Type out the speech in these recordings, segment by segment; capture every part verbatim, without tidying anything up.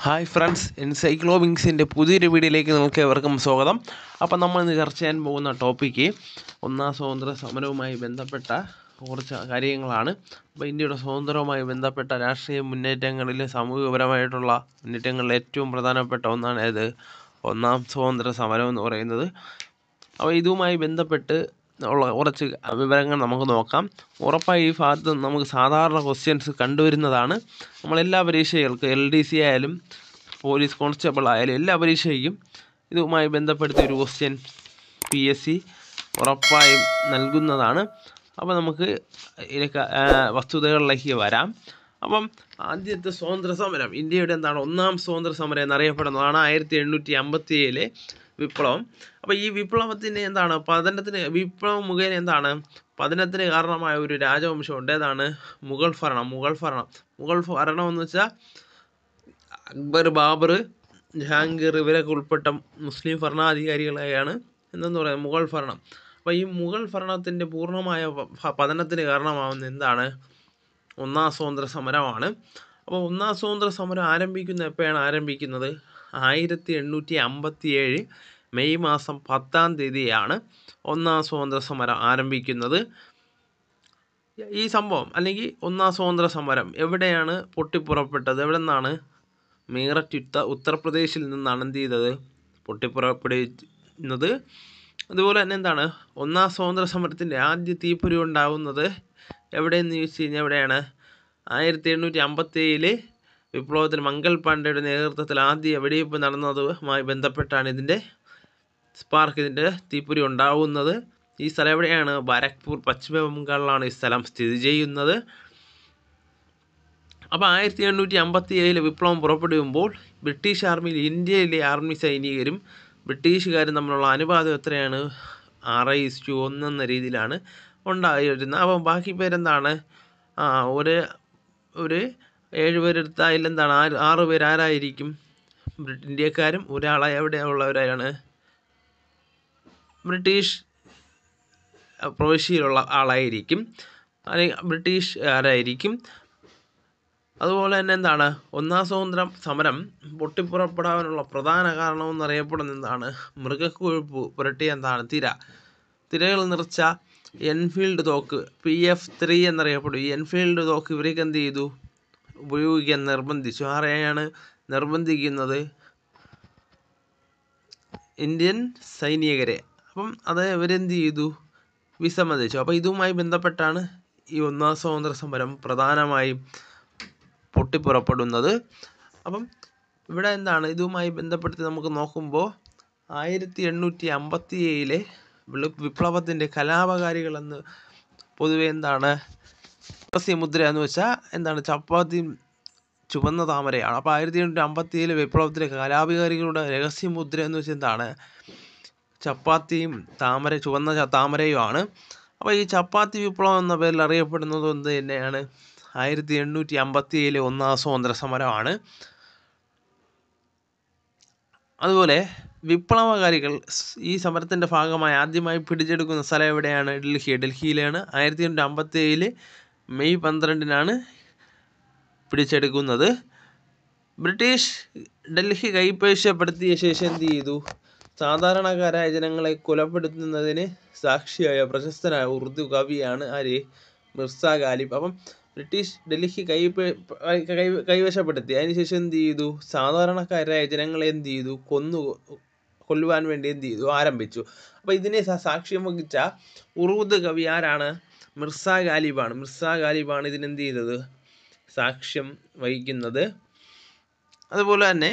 Hi friends, എൻസൈക്ലോബിങ്സിൻ്റെ പുതിയൊരു വീഡിയോയിലേക്ക് നിങ്ങൾക്ക് ഏവർക്കും സ്വാഗതം. അപ്പം നമ്മൾ ഇന്ന് ചർച്ച ചെയ്യാൻ പോകുന്ന ടോപ്പിക്ക് ഒന്നാം സ്വാതന്ത്ര്യ സമരവുമായി ബന്ധപ്പെട്ട കുറച്ച് കാര്യങ്ങളാണ്. അപ്പോൾ ഇന്ത്യയുടെ സ്വാതന്ത്ര്യവുമായി ബന്ധപ്പെട്ട രാഷ്ട്രീയ മുന്നേറ്റങ്ങളിൽ സാമൂഹികപരമായിട്ടുള്ള മുന്നേറ്റങ്ങളിൽ ഏറ്റവും പ്രധാനപ്പെട്ട ഒന്നാണ് ഇത് ഒന്നാം സ്വാതന്ത്ര്യ സമരം എന്ന് പറയുന്നത്. അപ്പോൾ ഇതുമായി ബന്ധപ്പെട്ട് ഉള്ള കുറച്ച് വിവരങ്ങൾ നമുക്ക് നോക്കാം. ഉറപ്പായി ഈ ഭാഗത്ത് നമുക്ക് സാധാരണ ക്വസ്റ്റ്യൻസ് കണ്ടുവരുന്നതാണ്. നമ്മളെല്ലാ പരീക്ഷകൾക്ക് എൽ ഡി സി ആയാലും പോലീസ് കോൺസ്റ്റബിൾ ആയാലും എല്ലാ പരീക്ഷയ്ക്കും ഇതുമായി ബന്ധപ്പെടുത്തിയ ഒരു ക്വസ്റ്റ്യൻ പി എസ് സി ഉറപ്പായും നൽകുന്നതാണ്. അപ്പോൾ നമുക്ക് ഇതിലേക്ക് വസ്തുതകളിലേക്ക് വരാം. അപ്പം ആദ്യത്തെ സ്വാതന്ത്ര്യ സമരം ഇന്ത്യയുടെ എന്താണ് ഒന്നാം സ്വാതന്ത്ര്യ സമരം എന്നറിയപ്പെടുന്നതാണ് ആയിരത്തി എണ്ണൂറ്റി അമ്പത്തി ഏഴിലെ വിപ്ലവം. അപ്പോൾ ഈ വിപ്ലവത്തിന് എന്താണ് പതനത്തിന് വിപ്ലവം മുഖേന എന്താണ് പതനത്തിന് കാരണമായ ഒരു രാജവംശമുണ്ട്. ഏതാണ്? മുഗൾ ഭരണം. മുഗൾ ഭരണം മുഗൾ ഭരണം എന്ന് വെച്ചാൽ അക്ബർ, ബാബർ, ജഹാംഗീർ ഇവരൊക്കെ ഉൾപ്പെട്ട മുസ്ലിം ഭരണാധികാരികളെയാണ് എന്തെന്ന് പറയുന്നത് മുഗൾ ഭരണം. അപ്പോൾ ഈ മുഗൾ ഭരണത്തിൻ്റെ പൂർണ്ണമായ പതനത്തിന് കാരണമാവുന്ന എന്താണ് ഒന്നാം സ്വാതന്ത്ര്യ സമരമാണ്. അപ്പോൾ ഒന്നാം സ്വാതന്ത്ര്യ സമരം ആരംഭിക്കുന്ന എപ്പോഴാണ് ആരംഭിക്കുന്നത്? ആയിരത്തി എണ്ണൂറ്റി അമ്പത്തി ഏഴ് മെയ് മാസം പത്താം തീയതിയാണ് ഒന്നാം സ്വാതന്ത്ര്യ സമരം ആരംഭിക്കുന്നത്. ഈ സംഭവം അല്ലെങ്കിൽ ഒന്നാം സ്വാതന്ത്ര്യ സമരം എവിടെയാണ് പൊട്ടിപ്പുറപ്പെട്ടത്? എവിടെ നിന്നാണ്? മീററ്റ് ഉത്ത ഉത്തർപ്രദേശിൽ നിന്നാണ് എന്ത് ചെയ്തത് പൊട്ടിപ്പുറപ്പെടുന്നത്. അതുപോലെ തന്നെ എന്താണ് ഒന്നാം സ്വാതന്ത്ര്യ സമരത്തിൻ്റെ ആദ്യ തീപ്പൊരി ഉണ്ടാകുന്നത് എവിടെയെന്ന് ചോദിച്ചു കഴിഞ്ഞാൽ എവിടെയാണ്? ആയിരത്തി എണ്ണൂറ്റി അമ്പത്തി ഏഴില് വിപ്ലവത്തിൽ മംഗൾ പാണ്ഡെയുടെ നേതൃത്വത്തിൽ ആദ്യ വെടിവെയ്പ്പ് നടന്നതുമായി ബന്ധപ്പെട്ടാണ് ഇതിൻ്റെ സ്പാർക്ക് ഇതിൻ്റെ തീപ്പൊരി ഉണ്ടാവുന്നത്. ഈ സ്ഥലം എവിടെയാണ്? ബാരക്പൂർ, പശ്ചിമ ബംഗാളിലാണ് ഈ സ്ഥലം സ്ഥിതി ചെയ്യുന്നത്. അപ്പോൾ ആയിരത്തി എണ്ണൂറ്റി അമ്പത്തി ഏഴിലെ വിപ്ലവം പുറപ്പെടുമ്പോൾ ബ്രിട്ടീഷ് ആർമിയിൽ ഇന്ത്യയിലെ ആർമി സൈനികരും ബ്രിട്ടീഷുകാരും തമ്മിലുള്ള അനുപാതം എത്രയാണ്? ആറ് ഇസ്റ്റു ഒന്ന് എന്ന രീതിയിലാണ് ഉണ്ടായിരുന്നത്. അപ്പം ബാക്കി പേരെന്താണ്? ആ ഒരു ഒരു ഏഴ് പേരെടുത്താൽ എന്താണ് ആറ് ആറ് പേര് ആരായിരിക്കും? ഇന്ത്യക്കാരും ഒരാളെ എവിടെയുള്ളവരാണ്? ബ്രിട്ടീഷ് പ്രവിശ്യയിലുള്ള ആളായിരിക്കും, അല്ലെങ്കിൽ ബ്രിട്ടീഷുകാരായിരിക്കും. അതുപോലെ തന്നെ എന്താണ് ഒന്നാം സ്വാതന്ത്ര്യ സമരം പൊട്ടിപ്പുറപ്പെടാനുള്ള പ്രധാന കാരണം എന്നറിയപ്പെടുന്ന എന്താണ് മൃഗക്കൊഴുപ്പ് പുരട്ടിയ എന്താണ് തിര തിരകൾ നിറച്ച എൻഫീൽഡ് തോക്ക് പി എഫ് ത്രീ എന്നറിയപ്പെടും. ഈ എൻഫീൽഡ് തോക്ക് ഇവർക്ക് എന്ത് ചെയ്തു ഉപയോഗിക്കാൻ നിർബന്ധിച്ചു. ആരെയാണ് നിർബന്ധിക്കുന്നത്? ഇന്ത്യൻ സൈനികരെ. അപ്പം അത് ഇവരെന്ത് ചെയ്തു വിസമ്മതിച്ചു. അപ്പോൾ ഇതുമായി ബന്ധപ്പെട്ടാണ് ഈ ഒന്നാം സ്വാതന്ത്ര്യ സമരം പ്രധാനമായും പൊട്ടിപ്പുറപ്പെടുന്നത്. അപ്പം ഇവിടെ എന്താണ് ഇതുമായി ബന്ധപ്പെടുത്തി നമുക്ക് നോക്കുമ്പോൾ ആയിരത്തി എണ്ണൂറ്റി അമ്പത്തി ഏഴിലെ വിപ്ലവത്തിൻ്റെ കലാപകാരികളെന്ന് പൊതുവെ എന്താണ് രഹസ്യമുദ്ര എന്ന് വെച്ചാൽ എന്താണ് ചപ്പാത്തി ചുവന്ന താമരയാണ്. അപ്പോൾ ആയിരത്തി എണ്ണൂറ്റി അമ്പത്തി ഏഴിലെ വിപ്ലവത്തിലെ കലാപകാരികളുടെ രഹസ്യമുദ്ര എന്ന് വെച്ചാൽ എന്താണ് ചപ്പാത്തിയും താമര ചുവന്ന താമരയുമാണ്. അപ്പോൾ ഈ ചപ്പാത്തി വിപ്ലവം എന്ന പേരിൽ അറിയപ്പെടുന്നത് എന്ത് തന്നെയാണ്? ആയിരത്തി എണ്ണൂറ്റി അമ്പത്തി ഏഴിലെ ഒന്നാം സ്വാതന്ത്ര്യ സമരമാണ്. അതുപോലെ വിപ്ലവകാരികൾ ഈ സമരത്തിൻ്റെ ഭാഗമായി ആദ്യമായി പിടിച്ചെടുക്കുന്ന സ്ഥലം എവിടെയാണ്? ഡൽഹി ഡൽഹിയിലാണ് ആയിരത്തി എണ്ണൂറ്റി അമ്പത്തി ഏഴില് മെയ് പന്ത്രണ്ടിനാണ് പിടിച്ചെടുക്കുന്നത്. ബ്രിട്ടീഷ് ഡൽഹി കൈവശപ്പെടുത്തിയ ശേഷം എന്ത് ചെയ്തു? സാധാരണക്കാരായ ജനങ്ങളെ കൊലപ്പെടുത്തുന്നതിന് സാക്ഷിയായ പ്രശസ്തനായ ഉറുദു കവിയാണ് ആര്? മിർസ ഗാലിബ്. അപ്പം ബ്രിട്ടീഷ് ഡൽഹി കൈ കൈവശപ്പെടുത്തി അതിനുശേഷം എന്ത് ചെയ്തു? സാധാരണക്കാരായ ജനങ്ങളെ എന്ത് ചെയ്തു? കൊന്നു കൊല്ലുവാൻ വേണ്ടി എന്ത് ചെയ്തു ആരംഭിച്ചു. അപ്പോൾ ഇതിനെ സാക്ഷ്യം വഹിച്ച ഉറുദു കവി ആരാണ്? മിർസ ഗാലിബാണ്. മിർസ ഗാലിബാണ് ഇതിനെന്ത് ചെയ്തത് സാക്ഷ്യം വഹിക്കുന്നത്. അതുപോലെ തന്നെ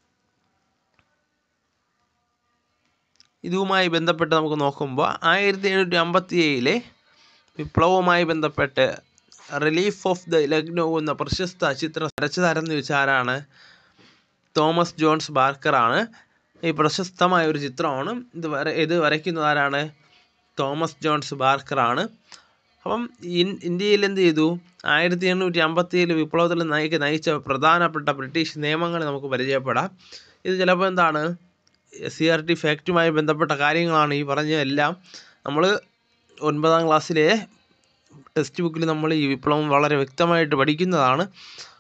ഇതുമായി ബന്ധപ്പെട്ട് നമുക്ക് നോക്കുമ്പോൾ ആയിരത്തി എണ്ണൂറ്റി അമ്പത്തി ഏഴിലെ വിപ്ലവവുമായി ബന്ധപ്പെട്ട് റിലീഫ് ഓഫ് ദ ലക്നൗ എന്ന പ്രശസ്ത ചിത്രം വരച്ചതാരെന്ന് ചോദിച്ചാൽ ആരാണ്? തോമസ് ജോൺസ് ബാർക്കറാണ്. ഈ പ്രശസ്തമായ ഒരു ചിത്രമാണ്. ഇത് വര ഇത് വരയ്ക്കുന്നത് ആരാണ്? തോമസ് ജോൺസ് ബാർക്കറാണ്. അപ്പം ഇന്ത്യയിൽ എന്ത് ചെയ്തു? ആയിരത്തി എണ്ണൂറ്റി അമ്പത്തി ഏഴിൽ വിപ്ലവത്തിൽ നയിക്ക നയിച്ച പ്രധാനപ്പെട്ട ബ്രിട്ടീഷ് നിയമങ്ങൾ നമുക്ക് പരിചയപ്പെടാം. ഇത് ചിലപ്പോൾ എന്താണ് സി ആർ ടി ഫാക്റ്റുമായി ബന്ധപ്പെട്ട കാര്യങ്ങളാണ് ഈ പറഞ്ഞ എല്ലാം. നമ്മൾ ഒൻപതാം ക്ലാസ്സിലെ ടെക്സ്റ്റ് ബുക്കിൽ നമ്മൾ ഈ വിപ്ലവം വളരെ വ്യക്തമായിട്ട് പഠിക്കുന്നതാണ്.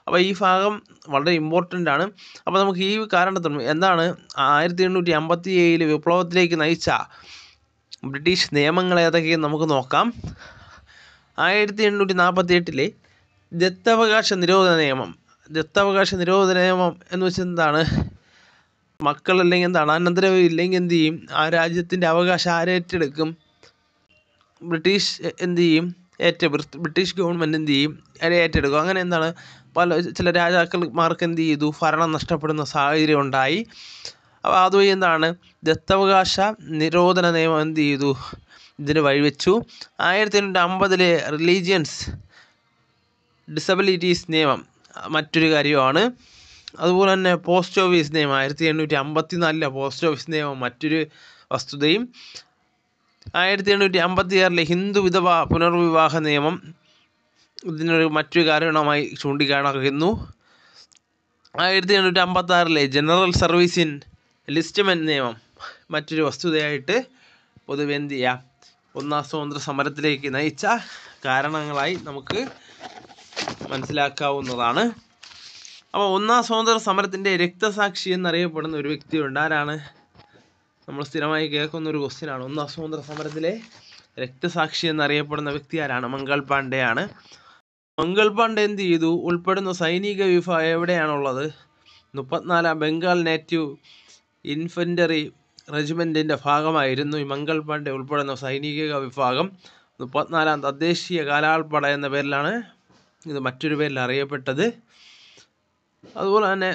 അപ്പോൾ ഈ ഭാഗം വളരെ ഇമ്പോർട്ടൻ്റ് ആണ്. അപ്പോൾ നമുക്ക് ഈ കാരണത്തിനും എന്താണ് ആയിരത്തി എണ്ണൂറ്റി അമ്പത്തി ഏഴിൽ വിപ്ലവത്തിലേക്ക് നയിച്ച ബ്രിട്ടീഷ് നിയമങ്ങൾ ഏതൊക്കെയെന്ന് നമുക്ക് നോക്കാം. ആയിരത്തി എണ്ണൂറ്റി നാൽപ്പത്തി എട്ടിലെ ദത്തവകാശ നിരോധന നിയമം. ദത്തവകാശ നിരോധന നിയമം എന്ന് വെച്ചാൽ എന്താണ്? മക്കൾ അല്ലെങ്കിൽ എന്താണ് അനന്തരം ഇല്ലെങ്കിൽ എന്ത് ചെയ്യും? ആ രാജ്യത്തിൻ്റെ അവകാശം ആരേറ്റെടുക്കും? ബ്രിട്ടീഷ് എന്ത് ചെയ്യും? ഏറ്റ ബ്രിട്ടീഷ് ഗവൺമെൻറ് എന്ത് ചെയ്യും? അത് ഏറ്റെടുക്കും. അങ്ങനെ എന്താണ് പല ചില രാജാക്കന്മാർക്ക് എന്ത് ചെയ്തു? ഭരണം നഷ്ടപ്പെടുന്ന സാഹചര്യം ഉണ്ടായി. അപ്പോൾ അതുവഴി എന്താണ് ദത്തവകാശ നിരോധന നിയമം എന്ത് ചെയ്തു? ഇതിന് വഴിവെച്ചു. ആയിരത്തി എണ്ണൂറ്റി അമ്പതിലെ റിലീജിയൻസ് ഡിസബിലിറ്റീസ് നിയമം മറ്റൊരു കാര്യമാണ്. അതുപോലെ തന്നെ പോസ്റ്റ് ഓഫീസ് നിയമം ആയിരത്തി എണ്ണൂറ്റി അമ്പത്തി നാലിലെ പോസ്റ്റ് ഓഫീസ് നിയമം മറ്റൊരു വസ്തുതയും. ആയിരത്തി എണ്ണൂറ്റി അമ്പത്തി ആറിലെ ഹിന്ദു വിധവ പുനർവിവാഹ നിയമം ഇതിനൊരു മറ്റൊരു കാരണമായി ചൂണ്ടിക്കാണിക്കുന്നു. ആയിരത്തി എണ്ണൂറ്റി അമ്പത്തി ആറിലെ ജനറൽ സർവീസ് ഇൻ എൻലിസ്റ്റ്മെൻറ്റ് നിയമം മറ്റൊരു വസ്തുതയായിട്ട് പൊതുവെ എന്ത് ചെയ്യാം? ഒന്നാം സ്വാതന്ത്ര്യ സമരത്തിലേക്ക് നയിച്ച കാരണങ്ങളായി നമുക്ക് മനസ്സിലാക്കാവുന്നതാണ്. അപ്പോൾ ഒന്നാം സ്വാതന്ത്ര്യ സമരത്തിൻ്റെ രക്തസാക്ഷി എന്നറിയപ്പെടുന്ന ഒരു വ്യക്തിയുണ്ട്. ആരാണ്? നമ്മൾ സ്ഥിരമായി കേൾക്കുന്ന ഒരു ക്വസ്റ്റ്യനാണ്. ഒന്നാം സ്വാതന്ത്ര്യ സമരത്തിലെ രക്തസാക്ഷി എന്നറിയപ്പെടുന്ന വ്യക്തി ആരാണ്? മംഗൾ പാണ്ഡെയാണ്. മംഗൾ പാണ്ഡെ എന്ത് ചെയ്തു? ഉൾപ്പെടുന്ന സൈനിക വിഭാഗം എവിടെയാണുള്ളത്? മുപ്പത്തിനാലാം ബംഗാൾ നേറ്റീവ് ഇൻഫൻറ്ററി റെജിമെൻറ്റിൻ്റെ ഭാഗമായിരുന്നു ഈ മംഗൾ പാണ്ഡെ ഉൾപ്പെടുന്ന സൈനിക വിഭാഗം. മുപ്പത്തിനാലാം തദ്ദേശീയ കാലാൾപ്പട എന്ന പേരിലാണ് ഇത് മറ്റൊരു പേരിൽ അറിയപ്പെട്ടത്. അതുപോലെ തന്നെ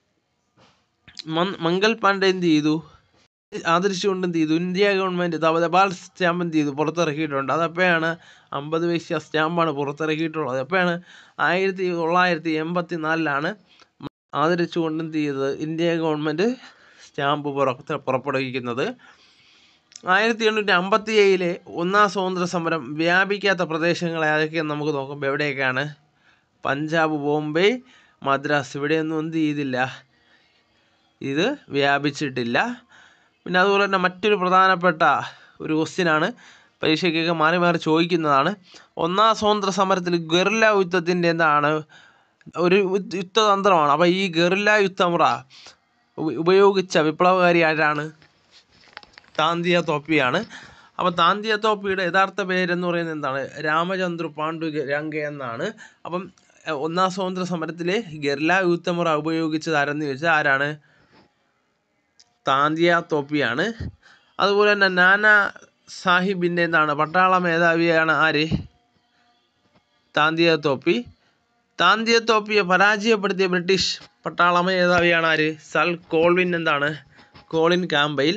മംഗൾ പാണ്ഡെ എന്ത് ചെയ്തു? ആദരിച്ചുകൊണ്ട് എന്ത് ചെയ്തു? ഇന്ത്യ ഗവൺമെൻറ് തപാൽ സ്റ്റാമ്പ് എന്ത് ചെയ്തു? പുറത്തിറക്കിയിട്ടുണ്ട്. അതെപ്പോഴാണ്? അമ്പത് പൈസ സ്റ്റാമ്പാണ് പുറത്തിറക്കിയിട്ടുള്ളത്. എപ്പോഴാണ്? ആയിരത്തി തൊള്ളായിരത്തി എൺപത്തി നാലിലാണ് ആദരിച്ചുകൊണ്ട് എന്ത് ചെയ്തത്? ഇന്ത്യ ഗവൺമെൻറ് സ്റ്റാമ്പ് പുറത്ത് പുറപ്പെടുവിക്കുന്നത്. ആയിരത്തി എണ്ണൂറ്റി അമ്പത്തി ഏഴിലെ ഒന്നാം സ്വാതന്ത്ര്യ സമരം വ്യാപിക്കാത്ത പ്രദേശങ്ങൾ ഏതൊക്കെയെന്ന് നമുക്ക് നോക്കുമ്പോൾ എവിടെയൊക്കെയാണ്? പഞ്ചാബ്, ബോംബെ, മദ്രാസ്. ഇവിടെയൊന്നും എന്ത് ചെയ്തില്ല? ഇത് വ്യാപിച്ചിട്ടില്ല. പിന്നെ അതുപോലെ തന്നെ മറ്റൊരു പ്രധാനപ്പെട്ട ഒരു ക്വസ്റ്റ്യനാണ്, പരീക്ഷയ്ക്കൊക്കെ മാറി മാറി ചോദിക്കുന്നതാണ്. ഒന്നാം സ്വാതന്ത്ര്യ സമരത്തിൽ ഗറില്ല യുദ്ധത്തിൻ്റെ എന്താണ് ഒരു യുദ്ധതന്ത്രമാണ്. അപ്പോൾ ഈ ഗറില്ല യുദ്ധമുറ ഉപയോഗിച്ച വിപ്ലവകാരി ആരാണ്? താന്തിയ തോപ്പിയാണ്. അപ്പോൾ താന്തിയ തോപ്പിയുടെ യഥാർത്ഥ പേരെന്ന് പറയുന്നത് എന്താണ്? രാമചന്ദ്ര പാണ്ഡുരംഗ എന്നാണ്. അപ്പം ഒന്നാം സ്വാതന്ത്ര്യ സമരത്തിലെ ഗറില്ല യുദ്ധമുറ ഉപയോഗിച്ചത് ആരെന്ന് ചോദിച്ചാൽ ആരാണ്? താന്തിയ തോപ്പിയാണ്. അതുപോലെ തന്നെ നാനാ സാഹിബിൻ്റെ എന്താണ് പട്ടാള മേധാവിയാണ് ആര്? താന്തിയ തോപ്പി. താന്തിയ തോപ്പിയെ പരാജയപ്പെടുത്തിയ ബ്രിട്ടീഷ് പട്ടാള മേധാവിയാണ് ആര്? സർ കോൾവിൻ എന്താണ് കോളിൻ ക്യാമ്പയിൽ.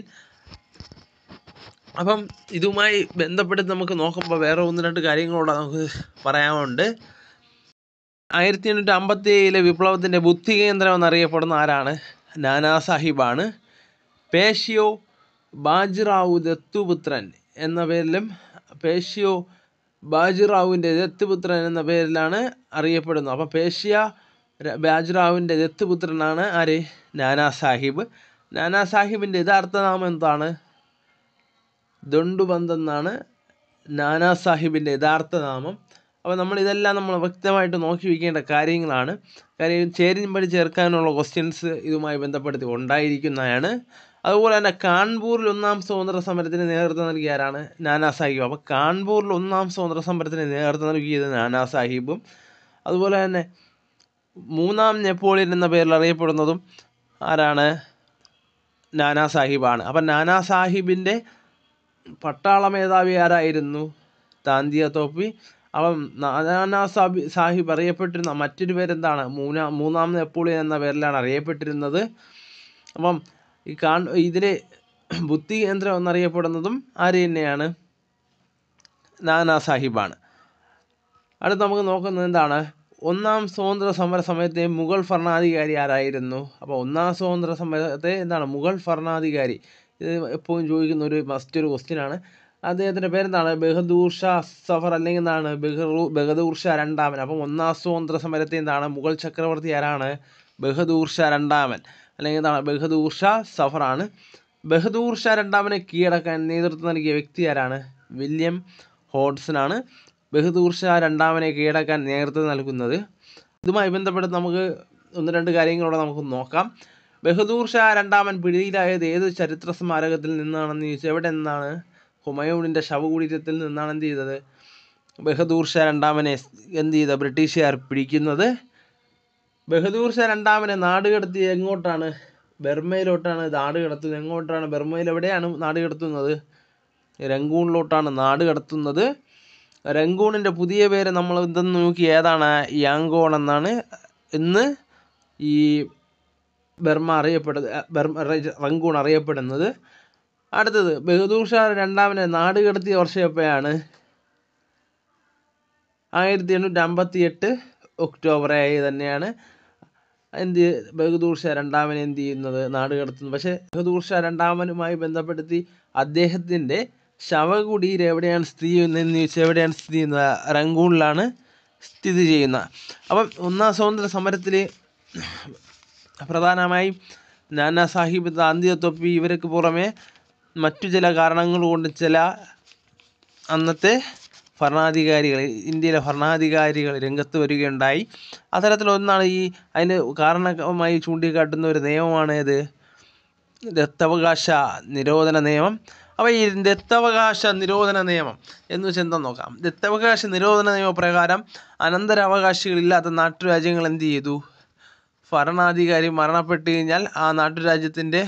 അപ്പം ഇതുമായി ബന്ധപ്പെട്ട് നമുക്ക് നോക്കുമ്പോൾ വേറെ ഒന്ന് രണ്ട് കാര്യങ്ങളൂടെ നമുക്ക് പറയാനുണ്ട്. ആയിരത്തി എണ്ണൂറ്റി അമ്പത്തി ഏഴിലെ വിപ്ലവത്തിൻ്റെ ബുദ്ധി കേന്ദ്രം എന്നറിയപ്പെടുന്ന ആരാണ്? നാനാ സാഹിബാണ്. പേഷ്യോ ബാജിറാവു ദത്തുപുത്രൻ എന്ന പേരിലും പേഷ്യോ ബാജിറാവുവിൻ്റെ ദത്തുപുത്രൻ എന്ന പേരിലാണ് അറിയപ്പെടുന്നത്. അപ്പോൾ പേഷ്യ ബാജിറാവുവിൻ്റെ ദത്തുപുത്രനാണ് ആര്? നാനാ സാഹിബ്. നാനാ സാഹിബിൻ്റെ യഥാർത്ഥ നാമം എന്താണ്? ദണ്ഡുബന്ദ് എന്നാണ് നാനാ സാഹിബിൻ്റെ യഥാർത്ഥ നാമം. അപ്പോൾ നമ്മൾ ഇതെല്ലാം നമ്മൾ വ്യക്തമായിട്ട് നോക്കി വയ്ക്കേണ്ട കാര്യങ്ങളാണ്. കാര്യം ചേരുംപടി ചേർക്കാനുള്ള ക്വസ്റ്റ്യൻസ് ഇതുമായി ബന്ധപ്പെടുത്തി ഉണ്ടായിരിക്കുന്നതാണ്. അതുപോലെ തന്നെ കാൺപൂരിൽ ഒന്നാം സ്വാതന്ത്ര്യ സമരത്തിന് നേതൃത്വം നൽകിയ ആരാണ്? നാനാ സാഹിബ്. അപ്പോൾ കാൺപൂരിൽ ഒന്നാം സ്വാതന്ത്ര്യ സമരത്തിന് നേതൃത്വം നൽകിയത് നാനാ സാഹിബും. അതുപോലെ തന്നെ മൂന്നാം നെപ്പോളിയൻ എന്ന പേരിൽ അറിയപ്പെടുന്നതും ആരാണ്? നാനാ സാഹിബാണ്. അപ്പം നാനാ സാഹിബിൻ്റെ പട്ടാള മേധാവി ആരായിരുന്നു? താന്തിയ തോപ്പി. അപ്പം നാനാ സാബി സാഹിബ് അറിയപ്പെട്ടിരുന്ന മറ്റൊരു പേരെന്താണ്? മൂന്നാം മൂന്നാം നെപ്പോളിയൻ എന്ന പേരിലാണ് അറിയപ്പെട്ടിരുന്നത്. അപ്പം ഈ കാൺ ഇതിലെ ബുദ്ധി കേന്ദ്രം എന്നറിയപ്പെടുന്നതും ആര് തന്നെയാണ്? നാനാ സാഹിബാണ്. അടുത്ത് നമുക്ക് നോക്കുന്നത് എന്താണ്? ഒന്നാം സ്വാതന്ത്ര്യ സമര സമയത്തെ മുഗൾ ഭരണാധികാരി ആരായിരുന്നു? അപ്പോൾ ഒന്നാം സ്വാതന്ത്ര്യ സമരത്തെ എന്താണ് മുഗൾ ഭരണാധികാരി? ഇത് എപ്പോഴും ചോദിക്കുന്ന ഒരു മസ്റ്റ് ഒരു ക്വസ്റ്റ്യനാണ്. അദ്ദേഹത്തിൻ്റെ പേരെന്താണ്? ബഹദൂർ ഷാ സഫർ അല്ലെങ്കിൽ എന്താണ് ബഹറൂ ബഹദൂർ ഷാ രണ്ടാമൻ. അപ്പം ഒന്നാം സ്വാതന്ത്ര്യ സമരത്തെ എന്താണ് മുഗൾ ചക്രവർത്തി ആരാണ്? ബഹദൂർ ഷാ രണ്ടാമൻ അല്ലെങ്കിൽ എന്താണ് ബഹദൂർ ഷാ സഫറാണ്. ബഹദൂർ ഷാ രണ്ടാമനെ കീഴടക്കാൻ നേതൃത്വം നൽകിയ വ്യക്തി ആരാണ്? വില്യം ഹോഡ്സനാണ് ബഹദൂർ ഷാ രണ്ടാമനെ കീഴടക്കാൻ നേതൃത്വം നൽകുന്നത്. ഇതുമായി ബന്ധപ്പെട്ട് നമുക്ക് ഒന്ന് രണ്ട് കാര്യങ്ങളോടെ നമുക്ക് നോക്കാം. ബഹദൂർ ഷാ രണ്ടാമൻ പിടിയിലായത് ഏത് ചരിത്ര സ്മാരകത്തിൽ നിന്നാണെന്ന് ചോദിച്ചാൽ എവിടെ നിന്നാണ്? ഹുമയൂണിൻ്റെ ശവകുടീരത്തിൽ നിന്നാണ് എന്ത് ചെയ്തത്? ബഹദൂർ ഷാ രണ്ടാമനെ എന്ത് ചെയ്ത ബ്രിട്ടീഷുകാർ പിടിക്കുന്നത്. ബഹദൂർ ഷാ രണ്ടാമനെ നാട് കടത്തി എങ്ങോട്ടാണ്? ബർമയിലോട്ടാണ് നാട് കടത്തുന്നത്. എങ്ങോട്ടാണ്? ബർമയിൽ എവിടെയാണ് നാട് കടത്തുന്നത്? രംഗൂണിലോട്ടാണ് നാട് കടത്തുന്നത്. രംഗൂണിൻ്റെ പുതിയ പേര് നമ്മൾ എന്തെന്ന് നോക്കി ഏതാണ്? യാങ്കോൺ എന്നാണ് ഇന്ന് ഈ ബർമ അറിയപ്പെടുന്നത്, ബർമ റംഗൂൺ അറിയപ്പെടുന്നത്. അടുത്തത് ബഹദൂർ ഷാ രണ്ടാമനെ നാട് കടത്തിയ വർഷം എപ്പോഴാണ്? ആയിരത്തി എണ്ണൂറ്റി അമ്പത്തി എട്ട് ഒക്ടോബർ ഏഴ് തന്നെയാണ് എന്ത് ബഹദൂർ ഷാ രണ്ടാമൻ എന്ത് ചെയ്യുന്നത്? നാട് കടത്തുന്നത്. പക്ഷേ ബഹദൂർ ഷാ രണ്ടാമനുമായി ബന്ധപ്പെടുത്തി അദ്ദേഹത്തിൻ്റെ ശവകുടീരം എവിടെയാണ് സ്ഥിതി ചെയ്യുന്നതെന്ന് ചോദിച്ചാൽ എവിടെയാണ് സ്ഥിതി ചെയ്യുന്നത്? റംഗൂണിലാണ് സ്ഥിതി ചെയ്യുന്നത്. അപ്പം ഒന്നാം സ്വാതന്ത്ര്യ സമരത്തിൽ പ്രധാനമായും നാനാ സാഹിബ്, താന്തിയ തൊപ്പി ഇവർക്ക് പുറമെ മറ്റു ചില കാരണങ്ങൾ കൊണ്ട് ചില അന്നത്തെ ഭരണാധികാരികൾ, ഇന്ത്യയിലെ ഭരണാധികാരികൾ രംഗത്ത് വരികയുണ്ടായി. അത്തരത്തിലൊന്നാണ് ഈ അതിന് കാരണമായി ചൂണ്ടിക്കാട്ടുന്ന ഒരു നിയമമാണ് ഏത്? ദത്തവകാശ നിരോധന നിയമം. അപ്പോൾ ഈ ദത്തവകാശ നിരോധന നിയമം എന്ന് വെച്ചാൽ എന്താ നോക്കാം. ദത്തവകാശ നിരോധന നിയമപ്രകാരം അനന്തരാവകാശികളില്ലാത്ത നാട്ടുരാജ്യങ്ങൾ എന്ത് ചെയ്തു? ഭരണാധികാരി മരണപ്പെട്ട് കഴിഞ്ഞാൽ ആ നാട്ടുരാജ്യത്തിൻ്റെ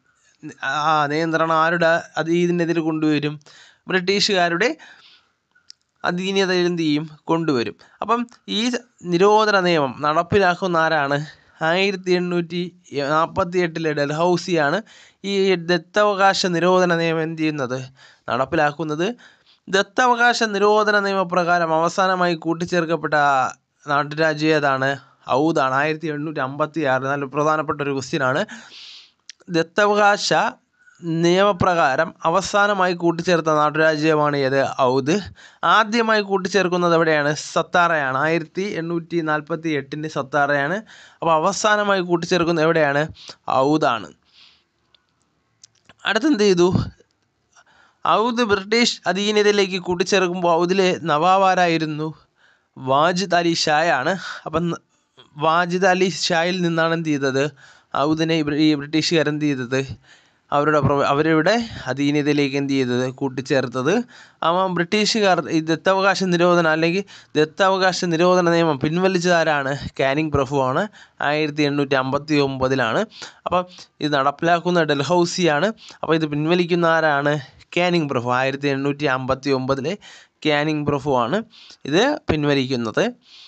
ആ നിയന്ത്രണം ആരുടെ അധീനതയിൽ കൊണ്ടുവരും? ബ്രിട്ടീഷുകാരുടെ അധീനതയിൽ എന്ത് ചെയ്യും? കൊണ്ടുവരും. അപ്പം ഈ നിരോധന നിയമം നടപ്പിലാക്കുന്ന ആരാണ്? ആയിരത്തി എണ്ണൂറ്റി നാൽപ്പത്തി എട്ടിലെ ഡൽഹൌസിയാണ് ഈ ദത്തവകാശ നിരോധന നിയമം എന്ത് ചെയ്യുന്നത്? നടപ്പിലാക്കുന്നത്. ദത്തവകാശ നിരോധന നിയമപ്രകാരം അവസാനമായി കൂട്ടിച്ചേർക്കപ്പെട്ട നാട്ടുരാജ്യം ഏതാണ്? ഔദാണ്. ആയിരത്തി എണ്ണൂറ്റി അമ്പത്തി ആറ്. നല്ല പ്രധാനപ്പെട്ട ഒരു ക്വസ്റ്റ്യനാണ്. ദത്തവകാശ നിയമപ്രകാരം അവസാനമായി കൂട്ടിച്ചേർത്ത നാട്ടുരാജ്യമാണ് ഏത്? ഔദ്. ആദ്യമായി കൂട്ടിച്ചേർക്കുന്നത് എവിടെയാണ്? സത്താറയാണ്. ആയിരത്തി എണ്ണൂറ്റി നാൽപ്പത്തി എട്ടിൻ്റെ സത്താറയാണ്. അപ്പോൾ അവസാനമായി കൂട്ടിച്ചേർക്കുന്നത് എവിടെയാണ്? ഔദാണ്. അടുത്തെന്ത് ചെയ്തു? ഔദ് ബ്രിട്ടീഷ് അധീനതയിലേക്ക് കൂട്ടിച്ചേർക്കുമ്പോൾ ഔദിലെ നവാബാരായിരുന്നു? വാജിദ് അലി ഷായാണ്. അപ്പം വാജിദ് അലി ഷായിൽ നിന്നാണ് എന്ത് ചെയ്തത്? ഔദിനെ ഈ ബ്രിട്ടീഷുകാർ എന്ത് ചെയ്തത്? അവരുടെ അവരുടെ അധീനതയിലേക്ക് എന്ത് ചെയ്തത്? കൂട്ടിച്ചേർത്തത്. അപ്പം ബ്രിട്ടീഷുകാർ ഈ ദത്തവകാശ നിരോധനം അല്ലെങ്കിൽ ദത്തവകാശ നിരോധന നിയമം പിൻവലിച്ചതാരാണ്? കാനിങ് പ്രഭുവാണ്. ആയിരത്തി എണ്ണൂറ്റി അമ്പത്തി ഒമ്പതിലാണ്. അപ്പം ഇത് നടപ്പിലാക്കുന്ന ഡൽഹൌസിയാണ്. അപ്പോൾ ഇത് പിൻവലിക്കുന്ന ആരാണ്? കാനിങ് പ്രഭു. ആയിരത്തി എണ്ണൂറ്റി അമ്പത്തി ഒമ്പതിലെ കാനിങ് പ്രഭുവാണ് ഇത് പിൻവലിക്കുന്നത്.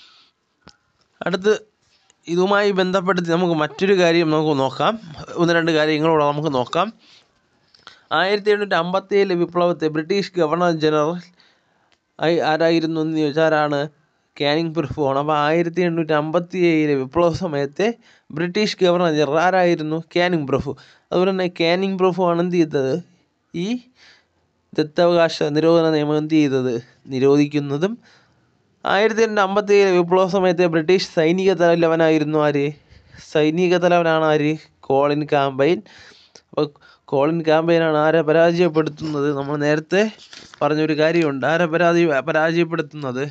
അടുത്ത് ഇതുമായി ബന്ധപ്പെടുത്തി നമുക്ക് മറ്റൊരു കാര്യം നമുക്ക് നോക്കാം. ഒന്ന് രണ്ട് കാര്യങ്ങളോട് നമുക്ക് നോക്കാം. ആയിരത്തി എണ്ണൂറ്റി അമ്പത്തി ഏഴിലെ വിപ്ലവത്തെ ബ്രിട്ടീഷ് ഗവർണർ ജനറൽ ആയി ആരായിരുന്നു എന്ന് ചോദിച്ചാൽ ആരാണ്? കാനിങ് പ്രഭുവാണ്. അപ്പോൾ ആയിരത്തി എണ്ണൂറ്റി അമ്പത്തി ഏഴിലെ വിപ്ലവ സമയത്തെ ബ്രിട്ടീഷ് ഗവർണർ ജനറൽ ആരായിരുന്നു? കാനിങ് പ്രഭു. അതുപോലെ തന്നെ കാനിങ് പ്രഭുവാണ് എന്ത് ചെയ്തത്? ഈ ദത്തവകാശ നിരോധന നിയമം എന്ത് ചെയ്തത്? നിരോധിക്കുന്നതും. ആയിരത്തി എണ്ണൂറ്റി അമ്പത്തി ഏഴിലെ വിപ്ലവ സമയത്തെ ബ്രിട്ടീഷ് സൈനിക തലവനായിരുന്നു ആര്? സൈനിക തലവനാണ് ആര്? Colin Campbell. അപ്പോൾ കോളിൻ കാമ്പയിനാണ് ആരെ പരാജയപ്പെടുത്തുന്നത്? നമ്മൾ നേരത്തെ പറഞ്ഞൊരു കാര്യമുണ്ട്. ആരെ പരാജയ പരാജയപ്പെടുത്തുന്നത്?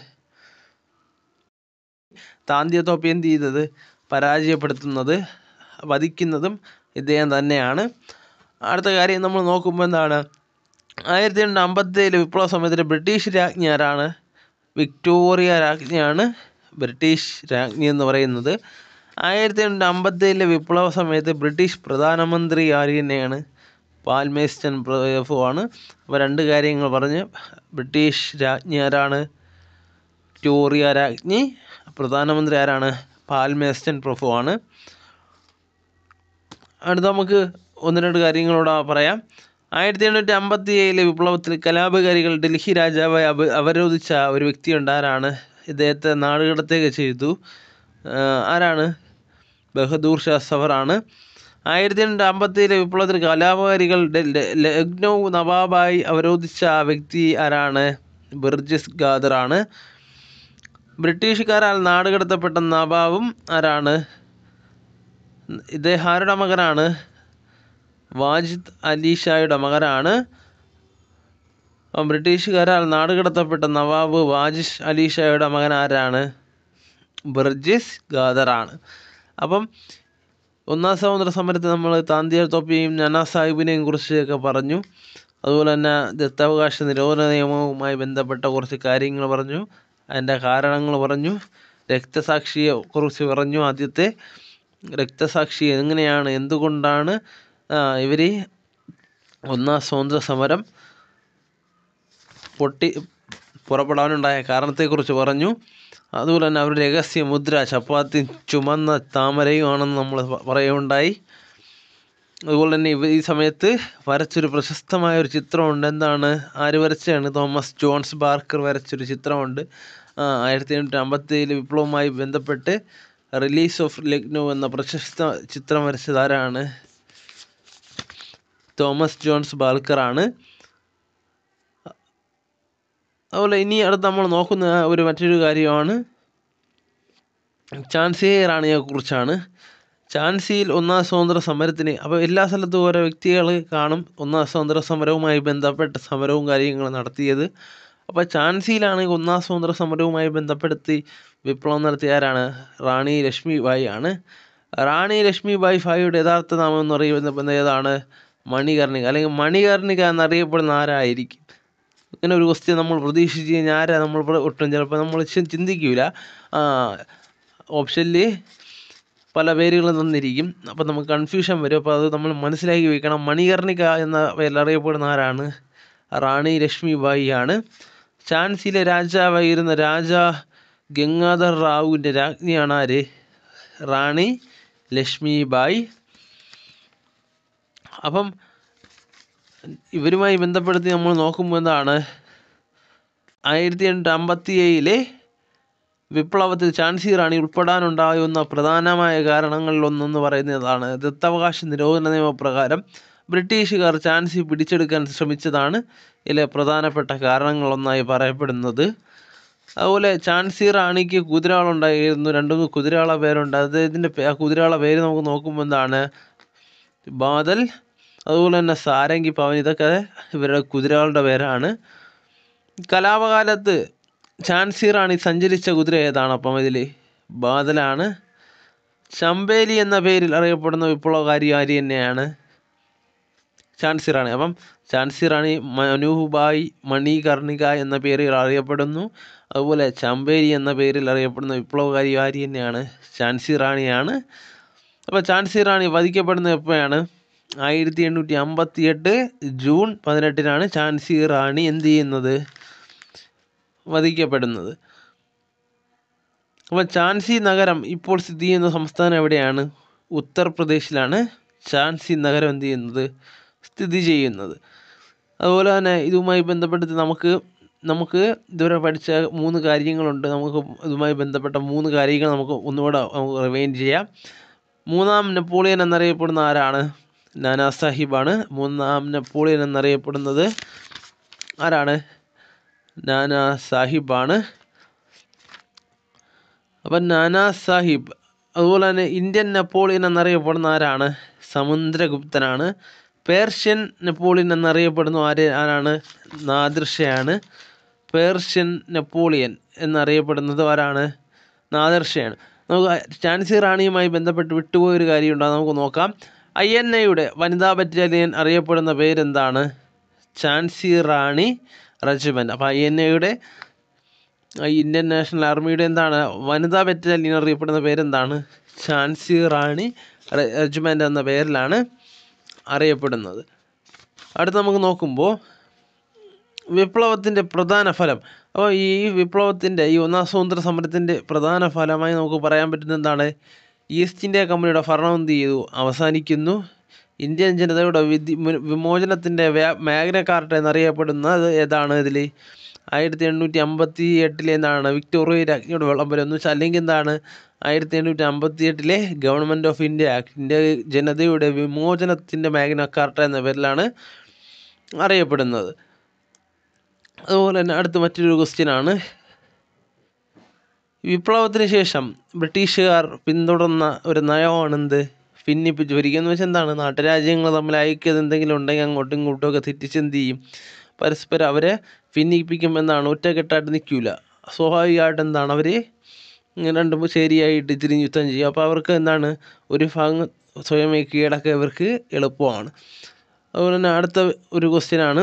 താന്തിയ തോപ്പി എന്ത് ചെയ്തത്? പരാജയപ്പെടുത്തുന്നത്, വധിക്കുന്നതും ഇദ്ദേഹം തന്നെയാണ്. അടുത്ത കാര്യം നമ്മൾ നോക്കുമ്പോൾ എന്താണ്? ആയിരത്തി എണ്ണൂറ്റി അമ്പത്തി ഏഴിലെ വിപ്ലവ സമയത്ത് ബ്രിട്ടീഷ് രാജ്ഞി ആരാണ്? വിക്ടോറിയ രാജ്ഞിയാണ് ബ്രിട്ടീഷ് രാജ്ഞി എന്ന് പറയുന്നത്. ആയിരത്തി എണ്ണൂറ്റി അമ്പത്തി ഏഴിലെ വിപ്ലവ സമയത്ത് ബ്രിട്ടീഷ് പ്രധാനമന്ത്രി ആര് തന്നെയാണ്? പാൽമേസ്റ്റൺ പ്രഭുവാണ്. അപ്പോൾ രണ്ട് കാര്യങ്ങൾ പറഞ്ഞ് ബ്രിട്ടീഷ് രാജ്ഞി ആരാണ്? വിക്ടോറിയ രാജ്ഞി. പ്രധാനമന്ത്രി ആരാണ്? പാൽമേസ്റ്റൺ പ്രഭുവാണ്. അടുത്ത നമുക്ക് ഒന്ന് രണ്ട് കാര്യങ്ങളോട് പറയാം. ആയിരത്തി എണ്ണൂറ്റി അമ്പത്തി ഏഴിലെ വിപ്ലവത്തിൽ കലാപകാരികൾ ഡൽഹി രാജാവായി അവ അവരോധിച്ച ഒരു വ്യക്തിയുണ്ട്. ആരാണ്? ഇദ്ദേഹത്തെ നാടുകടത്തുകയൊക്കെ ചെയ്തു. ആരാണ്? ബഹദൂർ ഷാ സഫറാണ്. ആയിരത്തി എണ്ണൂറ്റി അമ്പത്തി ഏഴിലെ വിപ്ലവത്തിൽ കലാപകാരികൾ ലക്നൗ നവാബായി അവരോധിച്ച വ്യക്തി ആരാണ്? ബർജസ് ഗാദറാണ്. ബ്രിട്ടീഷുകാരാൽ നാടുകടത്തപ്പെട്ട നവാബും ആരാണ്? ഇദ്ദേഹം ആരുടെ മകനാണ്? വാജിദ് അലി ഷായുടെ മകനാണ്. ബ്രിട്ടീഷുകാരാൽ നാടുകടത്തപ്പെട്ട നവാബ് വാജിദ് അലി ഷായുടെ മകൻ ആരാണ്? ബർജസ് ഖാദറാണ്. അപ്പം ഒന്നാം സ്വാതന്ത്ര്യ സമരത്തിൽ നമ്മൾ താന്തിയ തോപ്പിയും നാനാ സാഹിബിനെയും കുറിച്ചൊക്കെ പറഞ്ഞു. അതുപോലെ തന്നെ ദത്താവകാശ നിരോധന നിയമവുമായി ബന്ധപ്പെട്ട കുറച്ച് കാര്യങ്ങൾ പറഞ്ഞു, അതിൻ്റെ കാരണങ്ങൾ പറഞ്ഞു, രക്തസാക്ഷിയെ കുറിച്ച് പറഞ്ഞു. ആദ്യത്തെ രക്തസാക്ഷി എങ്ങനെയാണ്, എന്തുകൊണ്ടാണ് ഇവർ ഒന്നാം സ്വാതന്ത്ര്യ സമരം പൊട്ടി പുറപ്പെടാനുണ്ടായ കാരണത്തെക്കുറിച്ച് പറഞ്ഞു. അതുപോലെ തന്നെ അവരുടെ രഹസ്യ മുദ്ര ചപ്പാത്തി ചുമന്ന താമരയുമാണെന്ന് നമ്മൾ പറയുകയുണ്ടായി. അതുപോലെ തന്നെ ഇവ ഈ സമയത്ത് വരച്ചൊരു പ്രശസ്തമായ ഒരു ചിത്രമുണ്ട്. എന്താണ്, ആര് വരച്ചാണ്? തോമസ് ജോൺസ് ബാർക്കർ വരച്ചൊരു ചിത്രമുണ്ട്. ആയിരത്തി എണ്ണൂറ്റി അമ്പത്തി ഏഴിലെ വിപ്ലവവുമായി ബന്ധപ്പെട്ട് റിലീസ് ഓഫ് ലക്നൗ എന്ന പ്രശസ്ത ചിത്രം വരച്ചത് ആരാണ്? തോമസ് ജോൺസ് ബാർക്കറാണ്. അതുപോലെ ഇനി അടുത്ത് നമ്മൾ നോക്കുന്ന ഒരു മറ്റൊരു കാര്യമാണ് ഝാൻസി റാണിയെ കുറിച്ചാണ്. ഝാൻസിയിൽ ഒന്നാം സ്വാതന്ത്ര്യ സമരത്തിന്, അപ്പോൾ എല്ലാ സ്ഥലത്തും ഓരോ വ്യക്തികൾ കാണും ഒന്നാം സ്വാതന്ത്ര്യ സമരവുമായി ബന്ധപ്പെട്ട സമരവും കാര്യങ്ങളും നടത്തിയത്. അപ്പോൾ ഝാൻസിയിലാണ് ഒന്നാം സ്വാതന്ത്ര്യ സമരവുമായി ബന്ധപ്പെടുത്തി വിപ്ലവം നടത്തിയ ആരാണ്? റാണി ലക്ഷ്മിബായി ആണ്. റാണി ലക്ഷ്മിബായി ഭായിയുടെ യഥാർത്ഥ നാമം എന്ന് പറയുന്നത് ഏതാണ്? മണികർണിക, അല്ലെങ്കിൽ മണികർണിക എന്നറിയപ്പെടുന്ന ആരായിരിക്കും? ഇങ്ങനെ ഒരു ക്വസ്റ്റ്യൻ നമ്മൾ പ്രതീക്ഷിച്ച് കഴിഞ്ഞാൽ ആരാ നമ്മൾ ഒട്ടും ചിലപ്പോൾ നമ്മൾ ചിന്തിക്കില്ല. ഓപ്ഷനിൽ പല പേരുകളും തന്നിരിക്കും, അപ്പോൾ നമുക്ക് കൺഫ്യൂഷൻ വരും. അപ്പോൾ അത് നമ്മൾ മനസ്സിലാക്കി വയ്ക്കണം. മണികർണിക എന്ന പേരിൽ അറിയപ്പെടുന്ന ആരാണ്? റാണി ലക്ഷ്മിബായി ആണ്. ഝാൻസിയിലെ രാജാവായിരുന്ന രാജാ ഗംഗാധർ റാവുവിൻ്റെ രാജ്ഞിയാണ് ആര്? റാണി ലക്ഷ്മിബായി. അപ്പം ഇവരുമായി ബന്ധപ്പെടുത്തി നമ്മൾ നോക്കുമ്പോൾ എന്താണ്, ആയിരത്തി എണ്ണൂറ്റി അമ്പത്തി ഏഴിലെ വിപ്ലവത്തിൽ ഝാൻസി റാണി ഉൾപ്പെടാനുണ്ടാകുന്ന പ്രധാനമായ കാരണങ്ങളിലൊന്നെന്ന് പറയുന്നതാണ് ദത്തവകാശ നിരോധന നിയമപ്രകാരം ബ്രിട്ടീഷുകാർ ഝാൻസി പിടിച്ചെടുക്കാൻ ശ്രമിച്ചതാണ് ഇതിലെ പ്രധാനപ്പെട്ട കാരണങ്ങളൊന്നായി പറയപ്പെടുന്നത്. അതുപോലെ ഝാൻസി റാണിക്ക് കുതിരകളുണ്ടായിരുന്നു, രണ്ടു മൂന്ന് കുതിരകളെ പേരുണ്ട്. അദ്ദേഹത്തിൻ്റെ ആ കുതിരകളെ പേര് നമുക്ക് നോക്കുമ്പോൾ എന്താണ്, ബാദൽ, അതുപോലെ തന്നെ സാരംഗി പവൻ, ഇതൊക്കെ ഇവരുടെ കുതിരകളുടെ പേരാണ്. കലാപകാലത്ത് ഝാൻസി റാണി സഞ്ചരിച്ച കുതിര ഏതാണ്? അപ്പം ഇതിൽ ബാദലാണ്. ചമ്പേലി എന്ന പേരിൽ അറിയപ്പെടുന്ന വിപ്ലവകാരി ആര് തന്നെയാണ്? ഝാൻസി റാണി. അപ്പം ഝാൻസി റാണി മനുബായി മണികർണിക എന്ന പേരിൽ അറിയപ്പെടുന്നു. അതുപോലെ ചമ്പേലി എന്ന പേരിൽ അറിയപ്പെടുന്ന വിപ്ലവകാരി ആര് തന്നെയാണ്? ഝാൻസി റാണിയാണ്. അപ്പോൾ ഝാൻസി റാണി വധിക്കപ്പെടുന്നത് എപ്പോഴാണ്? ആയിരത്തി എണ്ണൂറ്റി അമ്പത്തി എട്ട് ജൂൺ പതിനെട്ടിനാണ് ഝാൻസി റാണി എന്ത് ചെയ്യുന്നത്? വധിക്കപ്പെടുന്നത്. അപ്പോൾ ഝാൻസി നഗരം ഇപ്പോൾ സ്ഥിതി ചെയ്യുന്ന സംസ്ഥാനം എവിടെയാണ്? ഉത്തർപ്രദേശിലാണ് ഝാൻസി നഗരം എന്ത് ചെയ്യുന്നത്? സ്ഥിതി ചെയ്യുന്നത്. അതുപോലെ തന്നെ ഇതുമായി ബന്ധപ്പെട്ട് നമുക്ക് നമുക്ക് ഇതുവരെ പഠിച്ച മൂന്ന് കാര്യങ്ങളുണ്ട്. നമുക്ക് ഇതുമായി ബന്ധപ്പെട്ട മൂന്ന് കാര്യങ്ങൾ നമുക്ക് ഒന്നുകൂടെ നമുക്ക് റിവൈൻഡ് ചെയ്യാം. മൂന്നാം നെപ്പോളിയൻ എന്നറിയപ്പെടുന്ന ആരാണ്? നാനാ സാഹിബാണ്. മൂന്നാം നെപ്പോളിയൻ എന്നറിയപ്പെടുന്നത് ആരാണ്? നാനാ സാഹിബാണ്. അപ്പം നാനാ സാഹിബ്. അതുപോലെ തന്നെ ഇന്ത്യൻ നെപ്പോളിയൻ എന്നറിയപ്പെടുന്ന ആരാണ്? സമുദ്രഗുപ്തനാണ്. പേർഷ്യൻ നെപ്പോളിയൻ എന്നറിയപ്പെടുന്ന ആര് ആരാണ്? നാദിർഷയാണ്. പേർഷ്യൻ നെപ്പോളിയൻ എന്നറിയപ്പെടുന്നത് ആരാണ്? നാദിർഷയാണ്. നമുക്ക് ഝാൻസി റാണിയുമായി ബന്ധപ്പെട്ട് വിട്ടുപോയൊരു കാര്യമുണ്ട്, അത് നമുക്ക് നോക്കാം. ഐ എൻ എയുടെ വനിതാ ബറ്റാലിയൻ അറിയപ്പെടുന്ന പേരെന്താണ്? ഝാൻസി റാണി റെജിമെൻറ്റ്. അപ്പോൾ ഐ എൻ എയുടെ ഇന്ത്യൻ നാഷണൽ ആർമിയുടെ എന്താണ് വനിതാ ബറ്റാലിയൻ അറിയപ്പെടുന്ന പേരെന്താണ്? ഝാൻസി റാണി റെജിമെൻറ്റ് എന്ന പേരിലാണ് അറിയപ്പെടുന്നത്. അടുത്ത് നമുക്ക് നോക്കുമ്പോൾ വിപ്ലവത്തിൻ്റെ പ്രധാന ഫലം. അപ്പോൾ ഈ വിപ്ലവത്തിൻ്റെ ഈ ഒന്നാം സ്വാതന്ത്ര്യ സമരത്തിൻ്റെ പ്രധാന ഫലമായി നമുക്ക് പറയാൻ പറ്റുന്ന എന്താണ്? ഈസ്റ്റ് ഇന്ത്യ കമ്പനിയുടെ ഭരണം എന്ത് ചെയ്തു? അവസാനിക്കുന്നു. ഇന്ത്യൻ ജനതയുടെ വിധി വിമോചനത്തിൻ്റെ മാഗ്ന കാർട്ട എന്നറിയപ്പെടുന്നത് ഏതാണ്? ഇതിൽ ആയിരത്തി എണ്ണൂറ്റി അമ്പത്തി എട്ടിലെ എന്താണ് വിക്ടോറിയ രാജ്ഞിയുടെ വിളംബരം എന്ന് വെച്ചാൽ, അല്ലെങ്കിൽ എന്താണ് ആയിരത്തി എണ്ണൂറ്റി അമ്പത്തി എട്ടിലെ government of India act, India ജനതയുടെ വിമോചനത്തിൻ്റെ മാഗ്ന കാർട്ട എന്ന പേരിലാണ് അറിയപ്പെടുന്നത്. അതുപോലെ തന്നെ അടുത്ത മറ്റൊരു ക്വസ്റ്റ്യനാണ്, വിപ്ലവത്തിന് ശേഷം ബ്രിട്ടീഷുകാർ പിന്തുടർന്ന ഒരു നയമാണെന്ത്? ഭിന്നിപ്പിച്ച് ഭരിക്കുക എന്ന് വെച്ചാൽ എന്താണ്? നാട്ടുരാജ്യങ്ങൾ തമ്മിൽ ഐക്യത എന്തെങ്കിലും ഉണ്ടെങ്കിൽ അങ്ങോട്ടും ഇങ്ങോട്ടും ഒക്കെ തെറ്റിച്ചെന്ത് ചെയ്യും? പരസ്പരം അവരെ ഭിന്നിപ്പിക്കുമെന്നാണ്. ഒറ്റക്കെട്ടായിട്ട് നിൽക്കില്ല. സ്വാഭാവികമായിട്ട് എന്താണ് അവർ ഇങ്ങനെ രണ്ടും ശരിയായിട്ട് തിരിഞ്ഞ് യുദ്ധം ചെയ്യും. അപ്പോൾ അവർക്ക് എന്താണ് ഒരു ഭാഗം സ്വയമേ കീഴടക്കാൻ ഇവർക്ക് എളുപ്പമാണ്. അതുപോലെ തന്നെ അടുത്ത ഒരു ക്വസ്റ്റ്യനാണ്,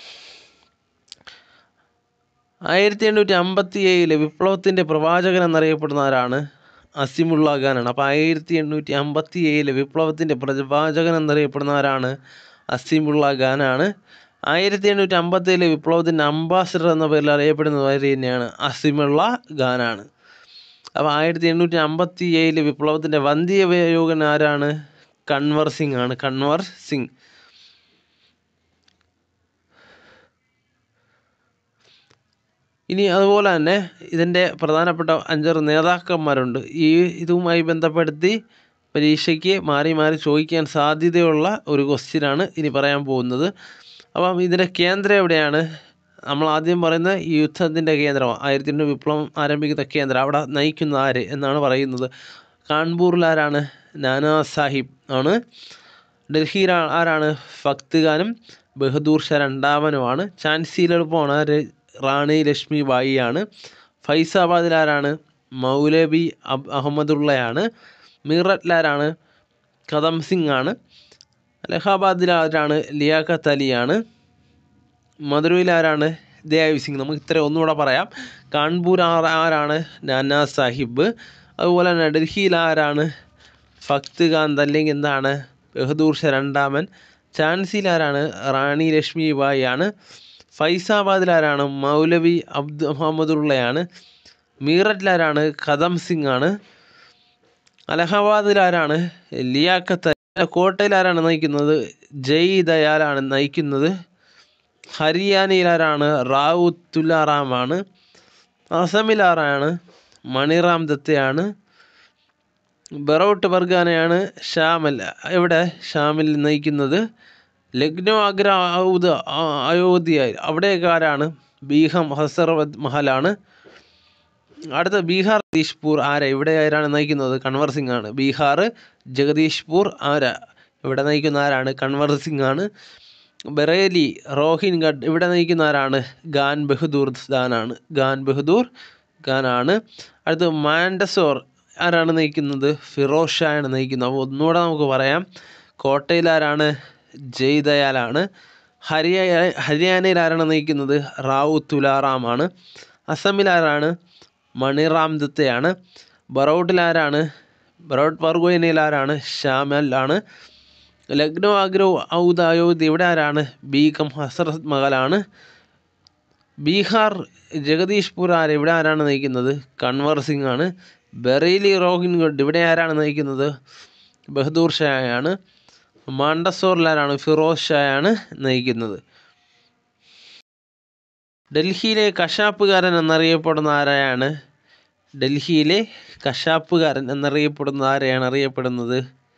ആയിരത്തി എണ്ണൂറ്റി അമ്പത്തി ഏഴിലെ വിപ്ലവത്തിൻ്റെ പ്രവാചകൻ എന്നറിയപ്പെടുന്ന ആരാണ്? അസിമുള്ള ഖാനാണ്. അപ്പോൾ ആയിരത്തി എണ്ണൂറ്റി അമ്പത്തി ഏഴിലെ വിപ്ലവത്തിൻ്റെ പ്രവാചകൻ എന്നറിയപ്പെടുന്ന ആരാണ്? അസിമുള്ള ഖാനാണ്. ആയിരത്തി എണ്ണൂറ്റി അമ്പത്തി ഏഴിലെ വിപ്ലവത്തിൻ്റെ അംബാസിഡർ എന്ന പേരിൽ അറിയപ്പെടുന്നത് ആര് തന്നെയാണ്? അസിമുള്ള ഖാനാണ്. അപ്പോൾ ആയിരത്തി എണ്ണൂറ്റി അമ്പത്തി ഏഴിലെ വിപ്ലവത്തിൻ്റെ വന്ധ്യവയോഗൻ ആരാണ്? കൻവർ സിംഗ് ആണ്. കൻവർ സിംഗ്. ഇനി അതുപോലെ തന്നെ ഇതിൻ്റെ പ്രധാനപ്പെട്ട അഞ്ചാറ് നേതാക്കന്മാരുണ്ട്. ഈ ഇതുമായി ബന്ധപ്പെടുത്തി പരീക്ഷയ്ക്ക് മാറി മാറി ചോദിക്കാൻ സാധ്യതയുള്ള ഒരു ക്വസ്റ്റ്യനാണ് ഇനി പറയാൻ പോകുന്നത്. അപ്പം ഇതിൻ്റെ കേന്ദ്രം എവിടെയാണ്? നമ്മൾ ആദ്യം പറയുന്ന ഈ യുദ്ധത്തിൻ്റെ കേന്ദ്രം ആയിരത്തി എണ്ണൂറ് വിപ്ലവം ആരംഭിക്കുന്ന കേന്ദ്രം അവിടെ നയിക്കുന്ന ആര് എന്നാണ് പറയുന്നത്. കാൺപൂരിൽ ആരാണ്? നാനാ സാഹിബ് ആണ്. ഡൽഹിയിൽ ആരാണ്? ഫക്ത് ഖാനും ബഹദൂർ ഷാ രണ്ടാമനുമാണ്. ഝാൻസിയിലെളുപ്പമാണ് ആര്? റാണി ലക്ഷ്മി ബായി ആണ്. ഫൈസാബാദിൽ ആരാണ്? മൗലവി അബ് അഹമ്മദുള്ളയാണ്. മീററ്റിലാരാണ്? കദം സിംഗ് ആണ്. അലഹാബാദിൽ ആരാണ്? ലിയാഖത്ത് അലിയാണ്. മധുരയിൽ ആരാണ്? ദേവ് സിംഗ്. നമുക്ക് ഇത്ര ഒന്നുകൂടെ പറയാം. കാൺപൂർ ആരാണ്? നാനാ സാഹിബ്. അതുപോലെ തന്നെ ഡൽഹിയിൽ ആരാണ്? ഫക്ത് ഖാൻ അല്ലെങ്കിൽ എന്താണ്? ബഹദൂർ ഷാ രണ്ടാമൻ. ഝാൻസിയിൽ ആരാണ്? റാണി ലക്ഷ്മി ബായി ആണ്. ഫൈസാബാദിൽ ആരാണ്? മൗലവി അബ്ദ് അഹമ്മദുള്ളയാണ്. മീററ്റിലാരാണ്? കദം സിംഗ് ആണ്. അലഹാബാദിൽ ആരാണ്? ലിയാഖത്ത്. കോട്ടയിൽ ആരാണ് നയിക്കുന്നത്? ജയ് ദയാലാണ് നയിക്കുന്നത്. ഹരിയാനയിൽ ആരാണ്? റാവുത്ത് തുലാറാം ആണ്. അസമിൽ ആരാണ്? മണിറാം ദത്തയാണ്. ബറോട്ട് പർഗാനയാണ് ഷാമൽ. എവിടെ ഷാമിൽ നയിക്കുന്നത്? ലക്നൗ, ആഗ്ര, ഔദ്, അയോധ്യ അവിടെയൊക്കെ ആരാണ്? ബീഹം ഹസർവത് മഹലാണ്. അടുത്ത ബീഹാർ ജഗദീഷ്പൂർ ആരാ? ഇവിടെ ആരാണ് നയിക്കുന്നത്? കൻവർ സിംഗ് ആണ്. ബീഹാർ ജഗദീഷ്പൂർ ആരാ? ഇവിടെ നയിക്കുന്ന ആരാണ്? കൻവർ സിംഗ് ആണ്. ബറേലി റോഹിൻഗഡ് ഇവിടെ നയിക്കുന്ന ആരാണ്? ഖാൻ ബഹദൂർ ഖാനാണ്. ഖാൻ ബഹദൂർ ഖാനാണ്. അടുത്ത് മാൻഡസോർ ആരാണ് നയിക്കുന്നത്? ഫിറോസ് ഷാ ആണ് നയിക്കുന്നത്. അപ്പോൾ ഒന്നുകൂടെ നമുക്ക് പറയാം. കോട്ടയിൽ ആരാണ്? ജയ് ദയാലാണ്. ഹരിയ ഹരിയാനയിൽ ആരാണ് നയിക്കുന്നത്? റാവുത്ത് തുലാറാം ആണ്. അസമിൽ ആരാണ്? മണിറാം ദത്തയാണ്. ബറോട്ടിൽ ആരാണ്? ബറോട്ട് പർഗോനയിൽ ആരാണ്? ഷാമൽ ആണ്. ലക്നൗ, ആഗ്ര, ഔദ്, അയോധ്യ ഇവിടെ ആരാണ്? ബീഗം ഹസറത് മഹലാണ്. ബീഹാർ ജഗദീഷ്പൂർ ആര്? ഇവിടെ ആരാണ് നയിക്കുന്നത്? കൻവർ സിംഗ് ആണ്. ബറേലി റോഹിൻഗഡ് ഇവിടെ ആരാണ് നയിക്കുന്നത്? ബഹദൂർ ഷായാണ്. മാണ്ടസോറിൽ ആരാണ്? ഫിറോസ് ഷായാണ് നയിക്കുന്നത്. ഡൽഹിയിലെ കശാപ്പുകാരൻ എന്നറിയപ്പെടുന്ന ആരെയാണ്? ഡൽഹിയിലെ കശാപ്പുകാരൻ എന്നറിയപ്പെടുന്ന ആരെയാണ് അറിയപ്പെടുന്നത്?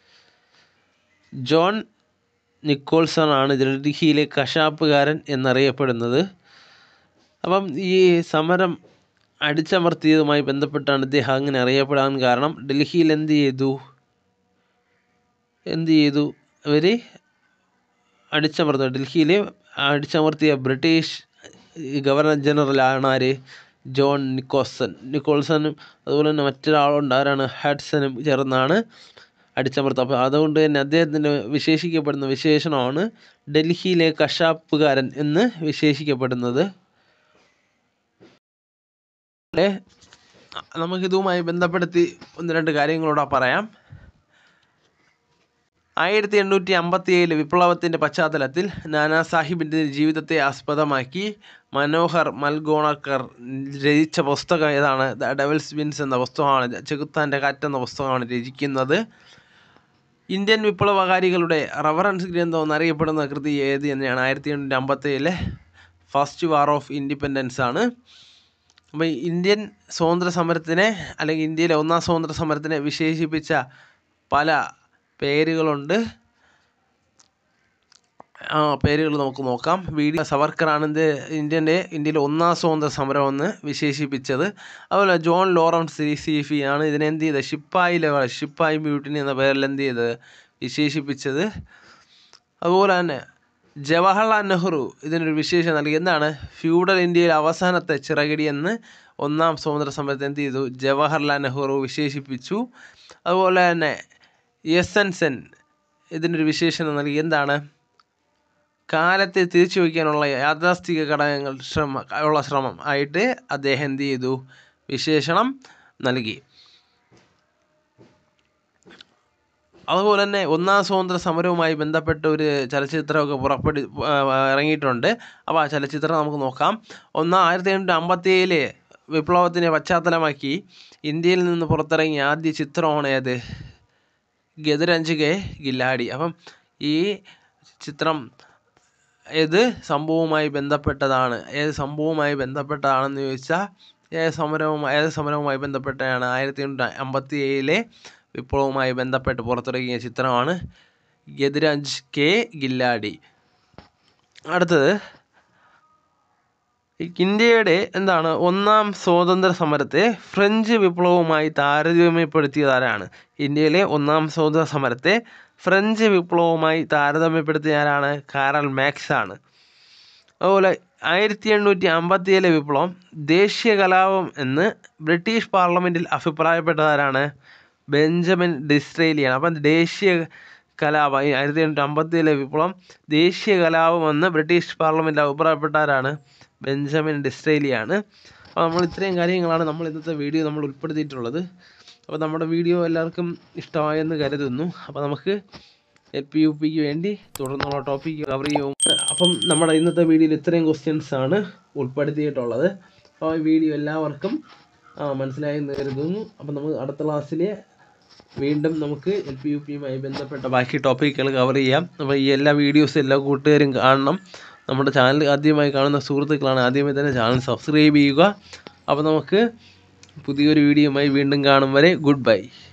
ജോൺ നിക്കോൾസൺ ആണ് ഡൽഹിയിലെ കശാപ്പുകാരൻ എന്നറിയപ്പെടുന്നത്. അപ്പം ഈ സമരം അടിച്ചമർത്തിയതുമായി ബന്ധപ്പെട്ടാണ് ഇദ്ദേഹം അങ്ങനെ അറിയപ്പെടാൻ കാരണം. ഡൽഹിയിൽ എന്ത് ചെയ്തു എന്ത് ചെയ്തു അവർ അടിച്ചമർത്തുക. ഡൽഹിയിൽ അടിച്ചമർത്തിയ ബ്രിട്ടീഷ് ഗവർണർ ജനറൽ ആണ് ആര്? John Nicholson. നിക്കോൾസണും അതുപോലെ തന്നെ മറ്റൊരാളുണ്ട് ആരാണ്? ഹഡ്സണും ചേർന്നാണ് അടിച്ചമർത്തുക. അപ്പോൾ അതുകൊണ്ട് തന്നെ അദ്ദേഹത്തിന് വിശേഷിക്കപ്പെടുന്ന വിശേഷണമാണ് ഡൽഹിയിലെ കശാപ്പുകാരൻ എന്ന് വിശേഷിക്കപ്പെടുന്നത്. നമുക്കിതുമായി ബന്ധപ്പെടുത്തി ഒന്ന് രണ്ട് കാര്യങ്ങളൂടെ പറയാം. ആയിരത്തി എണ്ണൂറ്റി അമ്പത്തി ഏഴിലെ വിപ്ലവത്തിൻ്റെ പശ്ചാത്തലത്തിൽ നാനാ സാഹിബിൻ്റെ ജീവിതത്തെ ആസ്പദമാക്കി മനോഹർ മൽഗോണക്കർ രചിച്ച പുസ്തകം ഏതാണ്? ദ ഡെവിൾസ് വിൻസ് എന്ന പുസ്തകമാണ്. ചെകുത്താൻ്റെ കാറ്റ് എന്ന പുസ്തകമാണ് രചിക്കുന്നത്. ഇന്ത്യൻ വിപ്ലവകാരികളുടെ റഫറൻസ് ഗ്രന്ഥം എന്നറിയപ്പെടുന്ന കൃതി ഏത് തന്നെയാണ്? ആയിരത്തി എണ്ണൂറ്റി അമ്പത്തി ഏഴിലെ ഫസ്റ്റ് വാർ ഓഫ് ഇൻഡിപെൻഡൻസ് ആണ്. അപ്പോൾ ഇന്ത്യൻ സ്വാതന്ത്ര്യ സമരത്തിനെ അല്ലെങ്കിൽ ഇന്ത്യയിലെ ഒന്നാം സ്വാതന്ത്ര്യ സമരത്തിനെ വിശേഷിപ്പിച്ച പല പേരുകളുണ്ട്. ആ പേരുകൾ നമുക്ക് നോക്കാം. വി ഡി സവർക്കറാണ് ഇന്ത്യൻ്റെ ഇന്ത്യയിലെ ഒന്നാം സ്വാതന്ത്ര്യ സമരം എന്ന് വിശേഷിപ്പിച്ചത്. അതുപോലെ ജോൺ ലോറൻസ് റിസീഫി ആണ് ഇതിനെ എന്ത് ചെയ്തത്? ഷിപ്പായിലെ ഷിപ്പായി മ്യൂട്ടിനി എന്ന പേരിൽ എന്ത് ചെയ്തത്? വിശേഷിപ്പിച്ചത്. അതുപോലെ തന്നെ ജവഹർലാൽ നെഹ്റു ഇതിനൊരു വിശേഷം നൽകി. എന്താണ്? ഫ്യൂഡൽ ഇന്ത്യയിൽ അവസാനത്തെ ചിറകടി എന്ന് ഒന്നാം സ്വാതന്ത്ര്യ സമരത്തെ എന്ത് ചെയ്തു? ജവഹർലാൽ നെഹ്റു വിശേഷിപ്പിച്ചു. അതുപോലെ തന്നെ എസ് എൻ സെൻ ഇതിനൊരു വിശേഷണം നൽകി. എന്താണ്? കാലത്തെ തിരിച്ചു വയ്ക്കാനുള്ള യാഥാസ്ഥിക ഘടകങ്ങൾ ശ്രമ ഉള്ള ശ്രമം ആയിട്ട് അദ്ദേഹം എന്ത് ചെയ്തു? വിശേഷണം നൽകി. അതുപോലെ തന്നെ ഒന്നാം സ്വാതന്ത്ര്യ സമരവുമായി ബന്ധപ്പെട്ട ഒരു ചലച്ചിത്രമൊക്കെ പുറപ്പെടു ഇറങ്ങിയിട്ടുണ്ട്. അപ്പോൾ ആ ചലച്ചിത്രം നമുക്ക് നോക്കാം. ഒന്നാം ആയിരത്തി എണ്ണൂറ്റി അമ്പത്തി ഏഴിലെ വിപ്ലവത്തിനെ പശ്ചാത്തലമാക്കി ഇന്ത്യയിൽ നിന്ന് പുറത്തിറങ്ങിയ ആദ്യ ചിത്രമാണ് ഏത്? ഗദരഞ്ച് കെ ഗില്ലാഡി. അപ്പം ഈ ചിത്രം ഏത് സംഭവവുമായി ബന്ധപ്പെട്ടതാണ്? ഏത് സംഭവവുമായി ബന്ധപ്പെട്ടതാണെന്ന് ചോദിച്ചാൽ ഏത് സമരവുമായി ഏത് സമരവുമായി ബന്ധപ്പെട്ടാണ്? ആയിരത്തി എണ്ണൂറ്റി അമ്പത്തി ഏഴിലെ വിപ്ലവവുമായി ബന്ധപ്പെട്ട് പുറത്തിറങ്ങിയ ചിത്രമാണ് ഗദരഞ്ച് കെ ഗില്ലാഡി. അടുത്തത് ഇന്ത്യയുടെ എന്താണ് ഒന്നാം സ്വാതന്ത്ര്യ സമരത്തെ ഫ്രഞ്ച് വിപ്ലവവുമായി താരതമ്യപ്പെടുത്തിയതാരാണ്? ഇന്ത്യയിലെ ഒന്നാം സ്വാതന്ത്ര്യ സമരത്തെ ഫ്രഞ്ച് വിപ്ലവവുമായി താരതമ്യപ്പെടുത്തിയതാരാണ്? കാറൽ മാക്സ് ആണ്. അതുപോലെ ആയിരത്തി എണ്ണൂറ്റി അമ്പത്തി ഏഴിലെ വിപ്ലവം ദേശീയ കലാപം എന്ന് ബ്രിട്ടീഷ് പാർലമെൻറ്റിൽ അഭിപ്രായപ്പെട്ടതാരാണ്? ബെഞ്ചമിൻ ഡിസ്രേലിയാണ്. അപ്പം ദേശീയ കലാപം ആയിരത്തി എണ്ണൂറ്റി അമ്പത്തി ഏഴിലെ വിപ്ലവം ദേശീയ കലാപമെന്ന് ബ്രിട്ടീഷ് പാർലമെൻറ്റിൽ അഭിപ്രായപ്പെട്ടവരാണ്? ബെഞ്ചമിൻ ഡിസ്രേലിയാണ്. അപ്പോൾ നമ്മൾ ഇത്രയും കാര്യങ്ങളാണ് നമ്മൾ ഇന്നത്തെ വീഡിയോ നമ്മൾ ഉൾപ്പെടുത്തിയിട്ടുള്ളത്. അപ്പോൾ നമ്മുടെ വീഡിയോ എല്ലാവർക്കും ഇഷ്ടമായെന്ന് കരുതുന്നു. അപ്പോൾ നമുക്ക് എൽ പി യു പിക്ക് വേണ്ടി തുടർന്നുള്ള ടോപ്പിക്ക് കവർ ചെയ്യും. അപ്പം നമ്മുടെ ഇന്നത്തെ വീഡിയോയിൽ ഇത്രയും ക്വസ്റ്റ്യൻസ് ആണ് ഉൾപ്പെടുത്തിയിട്ടുള്ളത്. അപ്പോൾ ഈ വീഡിയോ എല്ലാവർക്കും മനസ്സിലായെന്ന് കരുതുന്നു. അപ്പം നമുക്ക് അടുത്ത ക്ലാസ്സിൽ വീണ്ടും നമുക്ക് എൽ പി യു പിയുമായി ബന്ധപ്പെട്ട ബാക്കി ടോപ്പിക്കുകൾ കവർ ചെയ്യാം. അപ്പോൾ ഈ എല്ലാ വീഡിയോസും എല്ലാ കൂട്ടുകാരും കാണണം. നമ്മുടെ ചാനൽ ആദ്യമായി കാണുന്ന സുഹൃത്തുക്കളാണ് ആദ്യമേ തന്നെ ചാനൽ സബ്സ്ക്രൈബ് ചെയ്യുക. അപ്പോൾ നമുക്ക് പുതിയൊരു വീഡിയോയുമായി വീണ്ടും കാണും വരെ ഗുഡ് ബൈ.